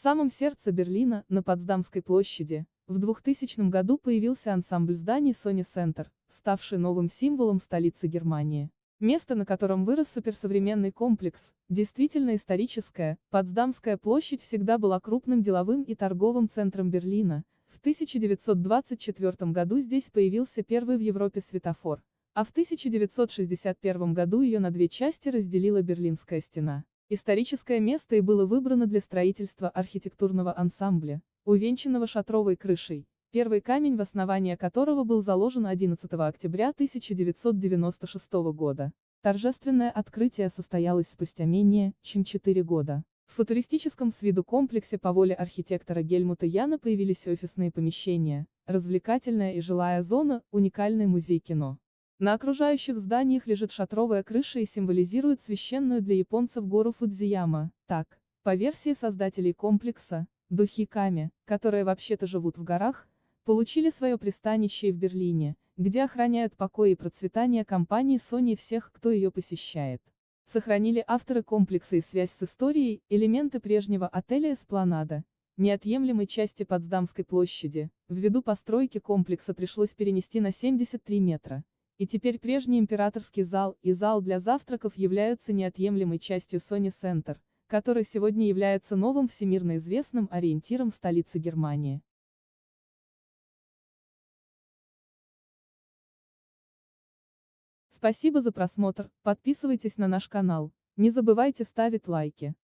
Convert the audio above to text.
самом сердце Берлина, на Потсдамской площади, в 2000 году появился ансамбль зданий Sony Center, ставший новым символом столицы Германии. Место, на котором вырос суперсовременный комплекс, действительно историческое. Потсдамская площадь всегда была крупным деловым и торговым центром Берлина. В 1924 году здесь появился первый в Европе светофор, а в 1961 году ее на две части разделила Берлинская стена. Историческое место и было выбрано для строительства архитектурного ансамбля, увенчанного шатровой крышей, первый камень в основание которого был заложен 11 октября 1996 года. Торжественное открытие состоялось спустя менее чем 4 года. В футуристическом с виду комплексе по воле архитектора Гельмута Яна появились офисные помещения, развлекательная и жилая зона, уникальный музей кино. На окружающих зданиях лежит шатровая крыша и символизирует священную для японцев гору Фудзияма. Так, по версии создателей комплекса, духи Ками, которые вообще-то живут в горах, получили свое пристанище и в Берлине, где охраняют покой и процветание компании Sony и всех, кто ее посещает. Сохранили авторы комплекса и связь с историей, элементы прежнего отеля «Эспланада», неотъемлемой части Потсдамской площади, ввиду постройки комплекса пришлось перенести на 73 метра. И теперь прежний императорский зал и зал для завтраков являются неотъемлемой частью Sony Center, который сегодня является новым всемирно известным ориентиром столицы Германии. Спасибо за просмотр, подписывайтесь на наш канал, не забывайте ставить лайки.